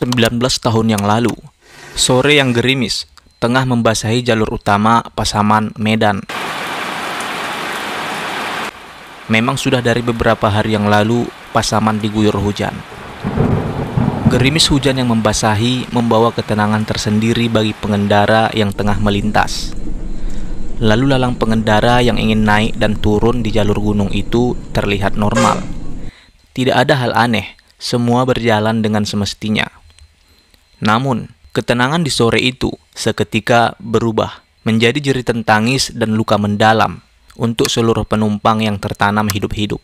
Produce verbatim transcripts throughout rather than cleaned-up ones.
sembilan belas tahun yang lalu, sore yang gerimis tengah membasahi jalur utama Pasaman, Medan. Memang sudah dari beberapa hari yang lalu Pasaman diguyur hujan. Gerimis hujan yang membasahi membawa ketenangan tersendiri bagi pengendara yang tengah melintas. Lalu lalang pengendara yang ingin naik dan turun di jalur gunung itu terlihat normal. Tidak ada hal aneh, semua berjalan dengan semestinya. Namun, ketenangan di sore itu seketika berubah menjadi jeritan tangis dan luka mendalam untuk seluruh penumpang yang tertanam hidup-hidup.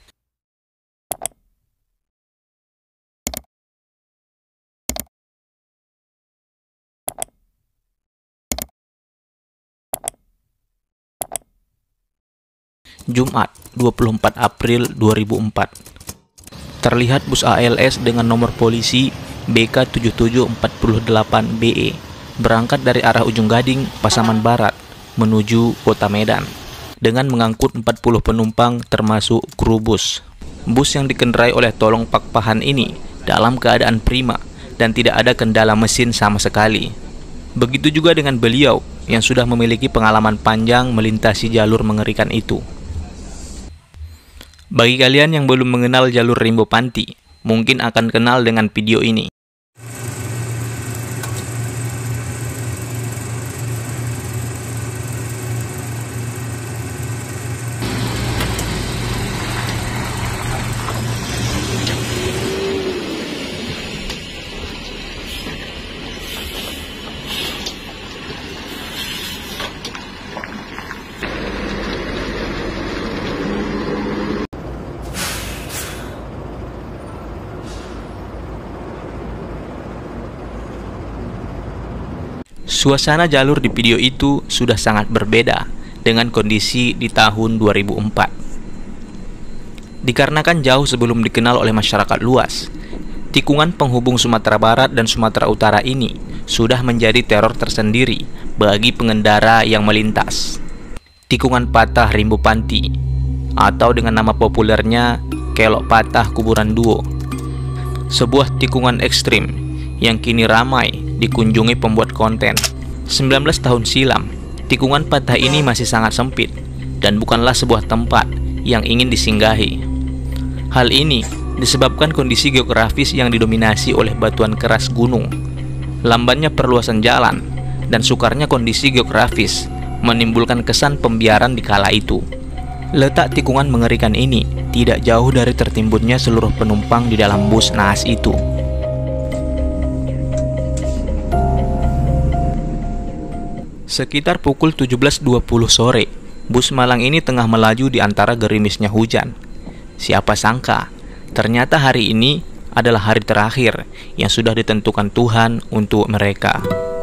Jumat, dua puluh empat April dua ribu empat. Terlihat bus A L S dengan nomor polisi B K tujuh tujuh empat delapan B E berangkat dari arah Ujung Gading, Pasaman Barat menuju kota Medan dengan mengangkut empat puluh penumpang termasuk kru bus. Bus yang dikendarai oleh Tolong Pakpahan ini dalam keadaan prima dan tidak ada kendala mesin sama sekali. Begitu juga dengan beliau yang sudah memiliki pengalaman panjang melintasi jalur mengerikan itu. Bagi kalian yang belum mengenal jalur Rimbo Panti, mungkin akan kenal dengan video ini. Suasana jalur di video itu sudah sangat berbeda dengan kondisi di tahun dua ribu empat. Dikarenakan jauh sebelum dikenal oleh masyarakat luas, tikungan penghubung Sumatera Barat dan Sumatera Utara ini sudah menjadi teror tersendiri bagi pengendara yang melintas. Tikungan patah Rimbo Panti, atau dengan nama populernya Kelok Patah Kuburan Duo, sebuah tikungan ekstrim yang kini ramai dikunjungi pembuat konten. sembilan belas tahun silam, tikungan patah ini masih sangat sempit dan bukanlah sebuah tempat yang ingin disinggahi. Hal ini disebabkan kondisi geografis yang didominasi oleh batuan keras gunung, lambannya perluasan jalan, dan sukarnya kondisi geografis menimbulkan kesan pembiaran di kala itu. Letak tikungan mengerikan ini tidak jauh dari tertimbunnya seluruh penumpang di dalam bus naas itu. Sekitar pukul tujuh belas dua puluh sore, bus malang ini tengah melaju di antara gerimisnya hujan. Siapa sangka, ternyata hari ini adalah hari terakhir yang sudah ditentukan Tuhan untuk mereka.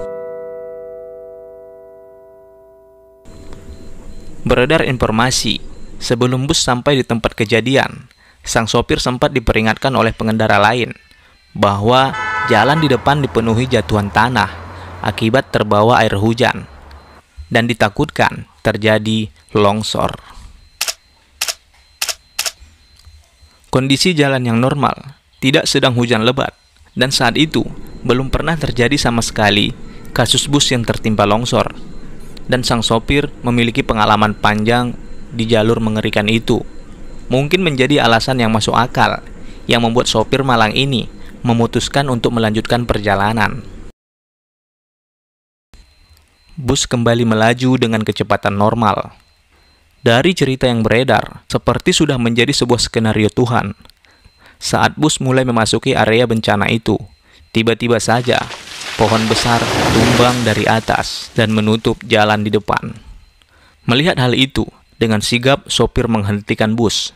Beredar informasi, sebelum bus sampai di tempat kejadian, sang sopir sempat diperingatkan oleh pengendara lain bahwa jalan di depan dipenuhi jatuhan tanah akibat terbawa air hujan, dan ditakutkan terjadi longsor. Kondisi jalan yang normal, tidak sedang hujan lebat, dan saat itu belum pernah terjadi sama sekali kasus bus yang tertimpa longsor, dan sang sopir memiliki pengalaman panjang di jalur mengerikan itu. Mungkin menjadi alasan yang masuk akal yang membuat sopir malang ini memutuskan untuk melanjutkan perjalanan. Bus kembali melaju dengan kecepatan normal. Dari cerita yang beredar, seperti sudah menjadi sebuah skenario Tuhan. Saat bus mulai memasuki area bencana itu, tiba-tiba saja pohon besar tumbang dari atas dan menutup jalan di depan. Melihat hal itu, dengan sigap sopir menghentikan bus.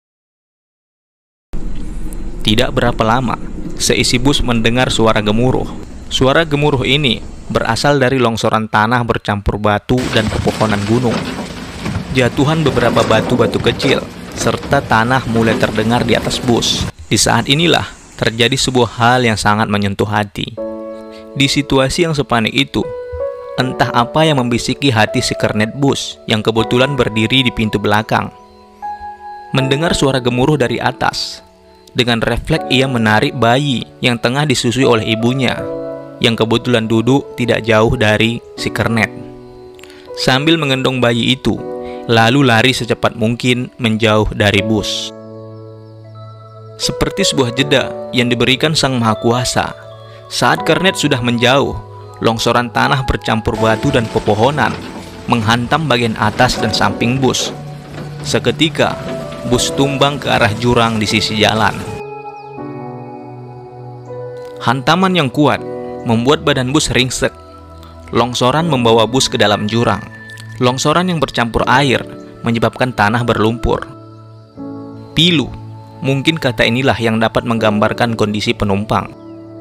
Tidak berapa lama, seisi bus mendengar suara gemuruh. Suara gemuruh ini berasal dari longsoran tanah bercampur batu dan pepohonan gunung. Jatuhan beberapa batu-batu kecil serta tanah mulai terdengar di atas bus. Di saat inilah terjadi sebuah hal yang sangat menyentuh hati. Di situasi yang sepanik itu, entah apa yang membisiki hati si kernet bus yang kebetulan berdiri di pintu belakang. Mendengar suara gemuruh dari atas, Dengan refleks ia menarik bayi yang tengah disusui oleh ibunya, yang kebetulan duduk tidak jauh dari si Kernet. Sambil menggendong bayi itu, lalu lari secepat mungkin menjauh dari bus. Seperti sebuah jeda yang diberikan Sang Maha Kuasa, saat Kernet sudah menjauh, longsoran tanah bercampur batu dan pepohonan menghantam bagian atas dan samping bus. Seketika, bus tumbang ke arah jurang di sisi jalan. Hantaman yang kuat membuat badan bus ringsek. Longsoran membawa bus ke dalam jurang. Longsoran yang bercampur air menyebabkan tanah berlumpur. Pilu, mungkin kata inilah yang dapat menggambarkan kondisi penumpang.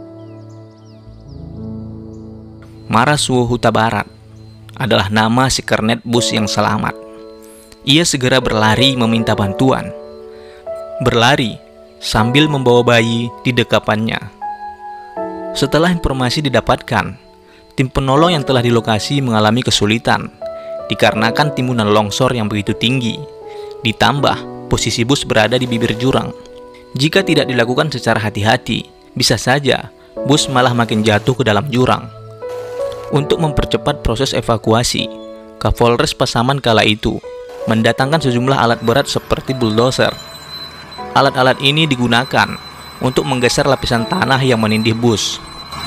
Marasuo Huta Barat adalah nama si Kernet bus yang selamat. Ia segera berlari meminta bantuan. Berlari sambil membawa bayi di dekapannya. Setelah informasi didapatkan, tim penolong yang telah di lokasi mengalami kesulitan dikarenakan timbunan longsor yang begitu tinggi. Ditambah posisi bus berada di bibir jurang. Jika tidak dilakukan secara hati-hati, bisa saja bus malah makin jatuh ke dalam jurang. Untuk mempercepat proses evakuasi, Kapolres Pasaman kala itu mendatangkan sejumlah alat berat seperti bulldozer. Alat-alat ini digunakan untuk menggeser lapisan tanah yang menindih bus.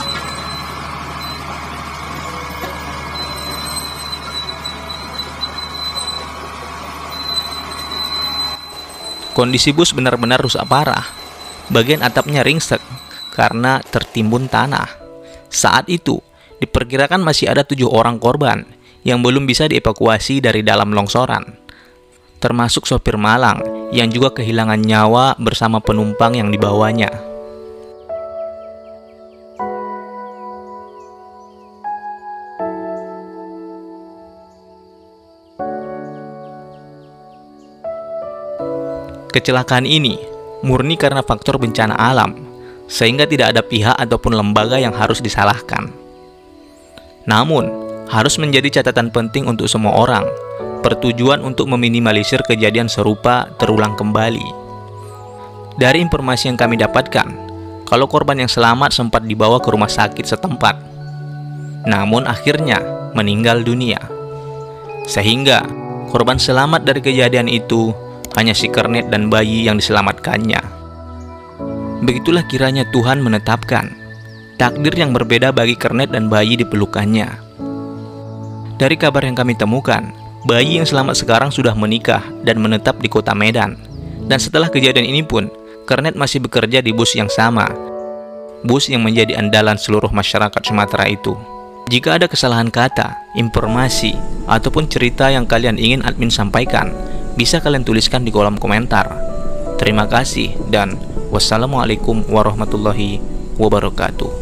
Kondisi bus benar-benar rusak parah. Bagian atapnya ringsek karena tertimbun tanah. Saat itu, diperkirakan masih ada tujuh orang korban yang belum bisa dievakuasi dari dalam longsoran, termasuk sopir malang yang juga kehilangan nyawa bersama penumpang yang dibawanya. Kecelakaan ini murni karena faktor bencana alam, sehingga tidak ada pihak ataupun lembaga yang harus disalahkan. Namun, harus menjadi catatan penting untuk semua orang, pertujuan untuk meminimalisir kejadian serupa terulang kembali. Dari informasi yang kami dapatkan, kalau korban yang selamat sempat dibawa ke rumah sakit setempat, namun akhirnya meninggal dunia. Sehingga, korban selamat dari kejadian itu hanya si Kernet dan bayi yang diselamatkannya. Begitulah kiranya Tuhan menetapkan takdir yang berbeda bagi Kernet dan bayi di pelukannya. Dari kabar yang kami temukan, bayi yang selamat sekarang sudah menikah dan menetap di kota Medan. Dan setelah kejadian ini pun, Kernet masih bekerja di bus yang sama, bus yang menjadi andalan seluruh masyarakat Sumatera itu. Jika ada kesalahan kata, informasi, ataupun cerita yang kalian ingin admin sampaikan, bisa kalian tuliskan di kolom komentar. Terima kasih dan wassalamualaikum warahmatullahi wabarakatuh.